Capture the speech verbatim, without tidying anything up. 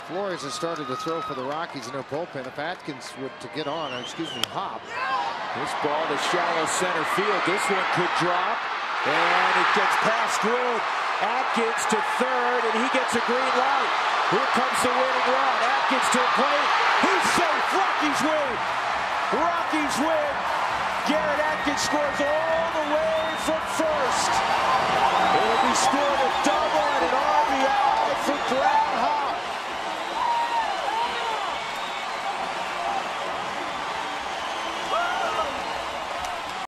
Flores has started to throw for the Rockies in their bullpen. If Atkins would to get on, or excuse me, Hawpe. This ball to shallow center field. This one could drop, and it gets past Wood. Atkins to third, and he gets a green light. Here comes the winning run. Atkins to the plate. He's safe. Rockies win. Rockies win. Garrett Atkins scores all the way from first. It'll be scored a double and an